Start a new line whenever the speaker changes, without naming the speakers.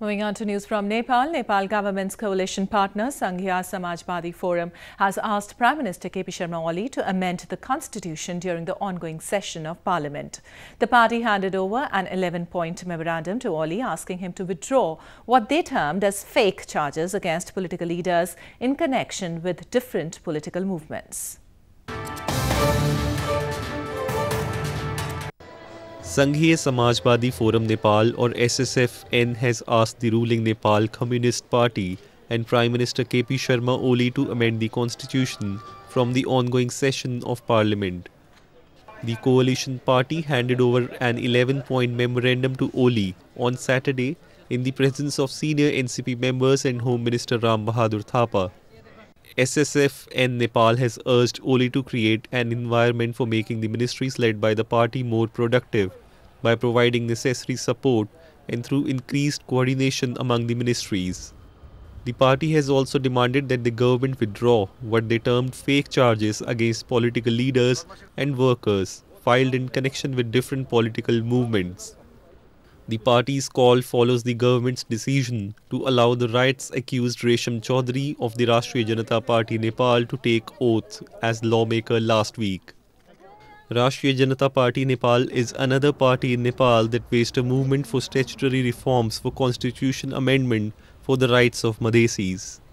Moving on to news from Nepal, Nepal government's coalition partner Sanghiya Samajbadi Forum has asked Prime Minister KP Sharma Oli to amend the constitution during the ongoing session of parliament. The party handed over an 11-point memorandum to Oli asking him to withdraw what they termed as fake charges against political leaders in connection with different political movements.
Sanghiya Samajbadi Forum Nepal or SSFN has asked the ruling Nepal Communist Party and Prime Minister KP Sharma Oli to amend the constitution from the ongoing session of parliament. The coalition party handed over an 11-point memorandum to Oli on Saturday in the presence of senior NCP members and Home Minister Ram Bahadur Thapa. SSFN Nepal has urged Oli to create an environment for making the ministries led by the party more productive by providing necessary support and through increased coordination among the ministries. The party has also demanded that the government withdraw what they termed fake charges against political leaders and workers filed in connection with different political movements. The party's call follows the government's decision to allow the rights-accused Resham Chaudhary of the Rashtriya Janata Party Nepal to take oath as lawmaker last week. Rashtriya Janata Party Nepal is another party in Nepal that faced a movement for statutory reforms for constitution amendment for the rights of Madhesis.